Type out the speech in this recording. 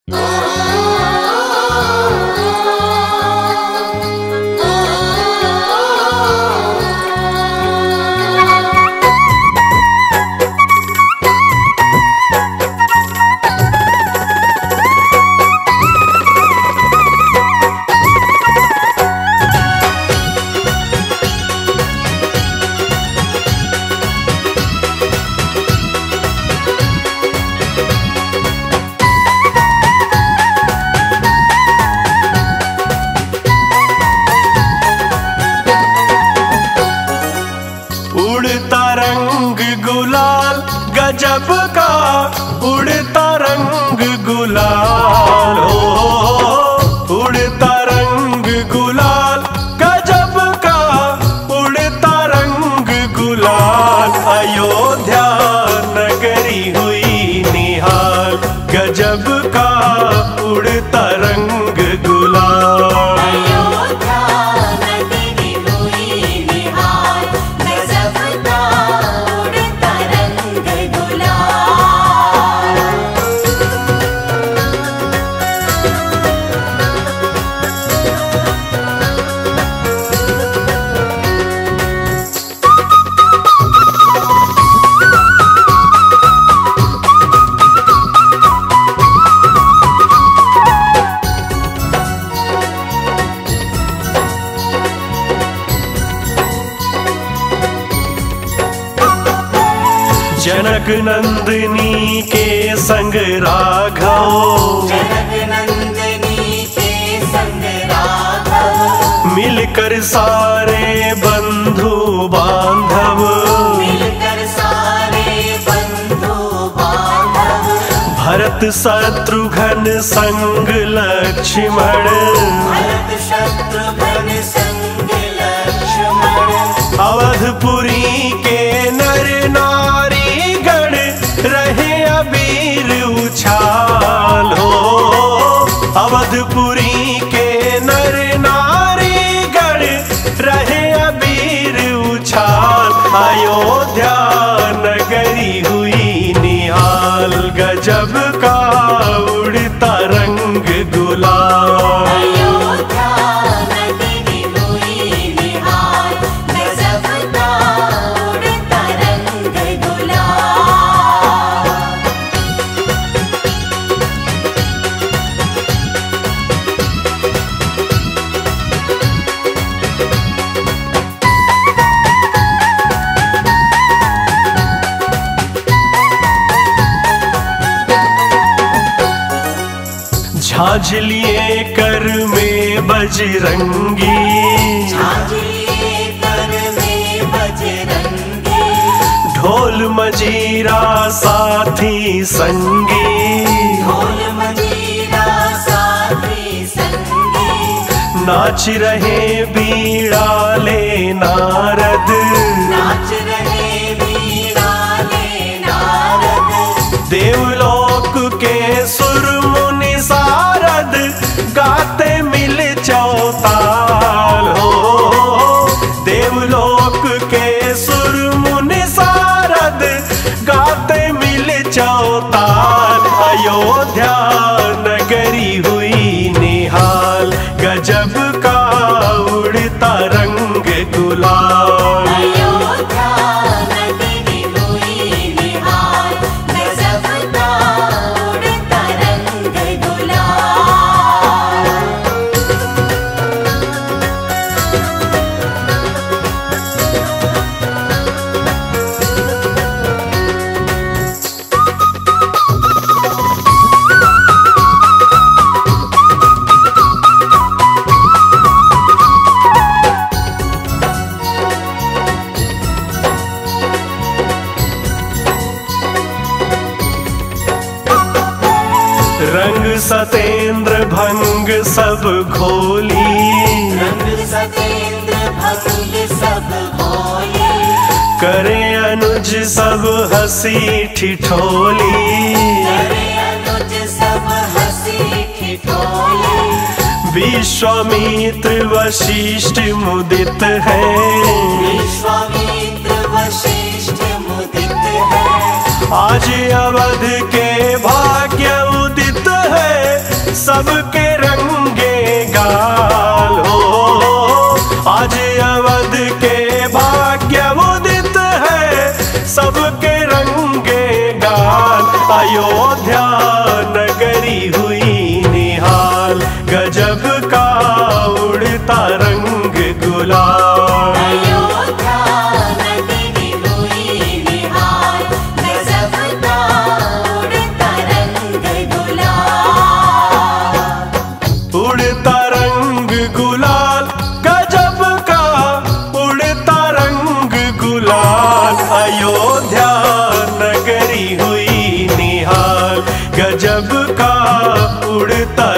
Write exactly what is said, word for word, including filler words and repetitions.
गजब का उड़ता रंग गुलाल, हो उड़ता रंग गुलाल, गजब का उड़ता रंग गुलाल। अयोध्या नगरी हुई निहाल, गजब का उड़ता रंग गुलाल। जनक नंदिनी के संग राघव, जनक नंदिनी के संग राघव, मिलकर सारे बंधु बांधव, मिलकर सारे बंधु बांधव, भरत शत्रुघ्न संग लक्ष्मण, भरत शत्रुघ्न संग लक्ष्मण, अवधपुरी के नर नारी रहे अबीर उछाल, हो अवधपुरी के नर नारी गण रहे अबीर उछाल। अयोध्या नगरी हुई निहाल, गजब का उड़ता रंग गुलाल। झांझ लिए कर में बजरंगी, झांझ लिए कर में बजरंगी, ढोल मजीरा साथी संगी, ढोल मजीरा साथी संगी, नाच रहे बीड़ाले नारद, नाच रहे बीड़ाले नारद, देवलोक के सुर मुनि सारद गाते मिल चौताल, हो देवलोक के सुर मुनि सारद गाते मिल चौताल। अयोध्या नगरी हुई निहाल, गजब का उड़ता रंग गुलाल। रंग सतेंद्र भंग सब घोली, रंग सतेंद्र भंग सब घोली, करे अनुज सब हंसी ठिठोली, करे अनुज सब हंसी ठिठोली, विश्वामित्र वशिष्ठ मुदित है, विश्वामित्र वशिष्ठ मुदित है, आज अवध के भाग्य उदित है, सबके रंगे गाल हो। आज अवध के भाग्य उदित है सबके रंगे गाल। अयोध्या नगरी हुई निहाल, गजब का उड़ता रंग गुलाल। अयोध्या नगरी हुई निहाल, गजब का उड़ता रंग गुलाल। उड़ता रंग गुलाल, गजब का उड़ता रंग गुलाल। अयोध्या नगरी हुई निहाल, गजब का उड़ता